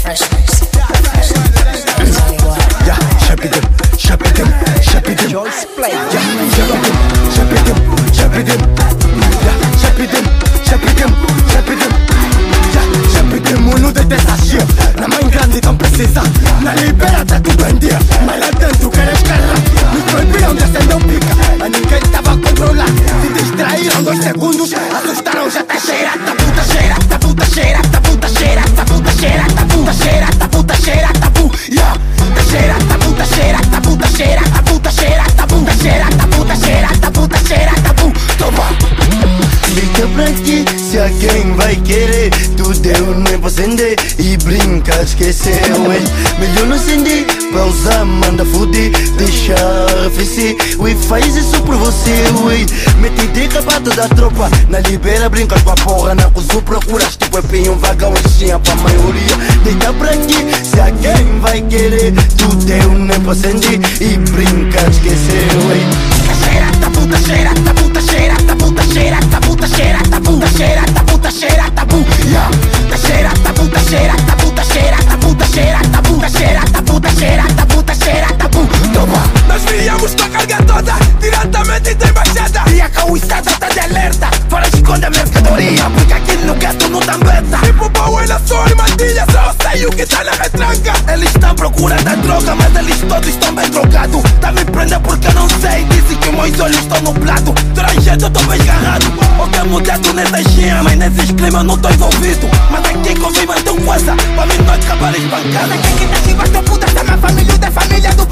freshness. It's all you want. Yeah, shepherd him. Joyce Play. Yeah, shepherd him. Yeah, shepherd him. Yeah, shepherd him. Uno de desafio. Na mãe grande tão precisa. Na liberata tu vendia. Mas lá dentro queres escalar. Nos proibiram de acender o pica. Mas ninguém tava a controlar. Se distraíram 2 segundos. Assustaram, já tá cheira. Tá puta cheira. Tá puta cheira. Tá puta cheira. Tá puta cheira. Tá puta cheira. Tá puta cheira. Tá puta cheira. Tá cheira. Tá puta cheira. Tá puta cheira. Tá puta cheira. Tá puta cheira. Tá puta cheira. Tá puta cheira. Tá puta. Toma. Liga pra aqui, se alguém vai querer. Tu deu, nem vou acender. E brinca, esqueceu, ei. Melhor não acender, pausa, manda fuder. Deixa arrefecer, ui, faz isso por você, ui. Mete de capata da tropa. Na libera, brincas com a porra. Na cozu procuras, tipo é pinho, vagão, enchia pra maioria. Deita pra aqui, se alguém vai querer. Tu deu, nem vou acender. E brinca, esqueceu, ei. Tá puta cheira, tá puta cheira, tá puta cheira, tá puta cheira, tá puta cheira, tá puta cheira, tá puta cheira, tá cheira, tá puta cheira, tá puta cheira, tá puta cheira, tá puta cheira, tá puta cheira, tá puta cheira, tá puta. Toma. Nós viemos com a carga toda, diretamente da embaixada. E a cauizada tá de alerta, fora esconde mercadoria, porque aqui no gato não tá beta. Tipo pau na sua armadilha, só sei o que tá na retranca. Eles estão à procura da droga, mas eles todos estão bem drogados. Tá me prendendo porque eu não sei, disse que meus olhos estão nublados. Tranjeito, eu tô bem esgarrado. O que é mudado nessa esquina, mas nesses climas eu não tô envolvido. Mas aqui comigo então coisa, pra mim nós acabar espancado. Quem que tá acima, teu puta, tá na família, da família do